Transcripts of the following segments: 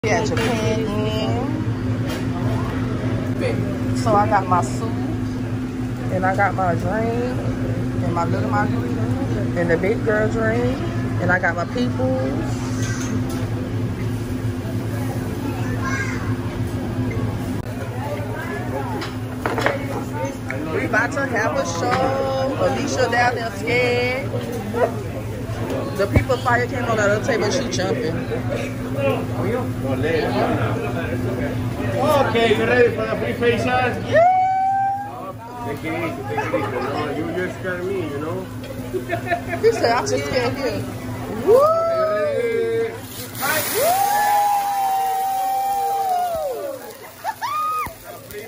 at Japan Inn. So I got my soup and I got my drink and my little margarita and the big girl drink and I got my peoples. We about to have a show. Alicia down there scared. The people fire came on the other table, she jumping. Okay, you ready for the free faces? Yeah! Take it easy, take it easy. No, you just scared me, you know? He said, I just scared you. Woo! Free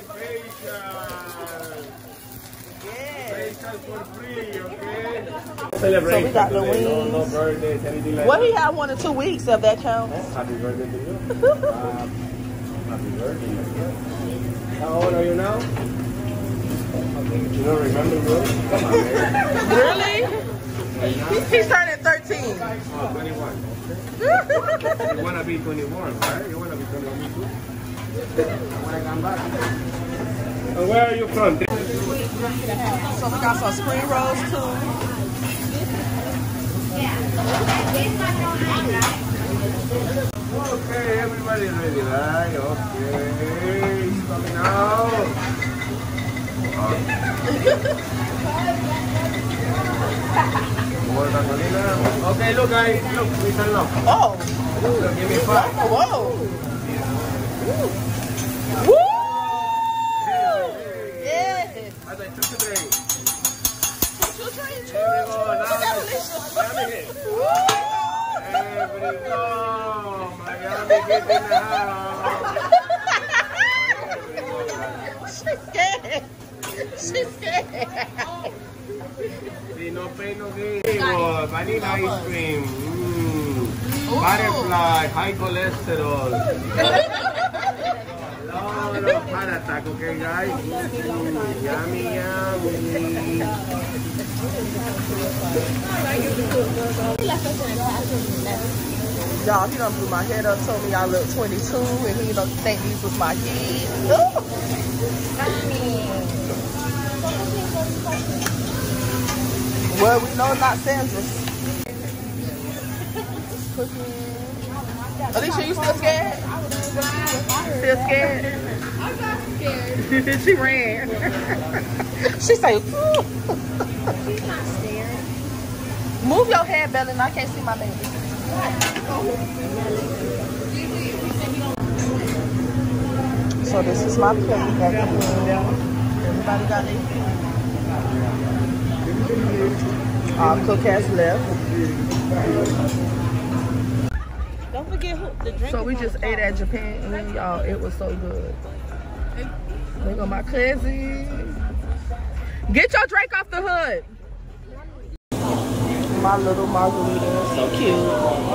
faces for free, okay? So we got the wings. No birthdays, anything like Well, he had 1 or 2 weeks if that counts. Happy birthday to you. Happy birthday. How old are you now? You don't remember, bro? Come on, man. Really? He's turning 13. Oh, 21. You want to be 21, right? You want to be 21 too? I want to come back. And where are you from? So we got some spring rolls too. Okay, everybody ready, right? Okay, it's coming out. More gasolina. Okay, look guys, look, listen up. Oh. Look, give me 5. Whoa. Woo! Yeah. I said 2 to 3. 2, 3, 2. Here we go, now. Miami hit. There we go. Miami hit in the house. She's scared. She's scared. See, no pain, no gain. Vanilla ice cream. Butterfly, high cholesterol. No heart attack, okay, guys? Yummy, yummy. Y'all, he done blew my head up, told me I look 22, and he don't think these was my kids. Well, we know not Sandra's. Alicia, you still scared? Still scared? I'm not scared. She ran. She said, She's not scared. move your head, Bella, and I can't see my baby. So this is my plate at the end. Everybody got it? Cook has left. Don't forget the drink. So we just ate at Japan and y'all, it was so good. Look at my cousin. Get your drink off the hood. My little margarita, so cute.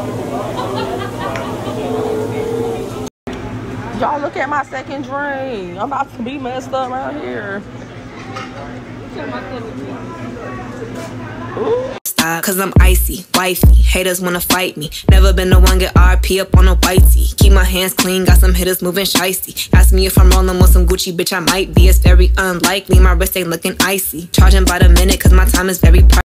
Y'all look at my second drink. I'm about to be messed up around here. Ooh. Cause I'm icy, wifey, haters wanna fight me. Never been the one get RP up on a whitey. Keep my hands clean, got some hitters moving shicey. Ask me if I'm rolling with some Gucci, bitch I might be. It's very unlikely, my wrist ain't looking icy. Charging by the minute cause my time is very pricey.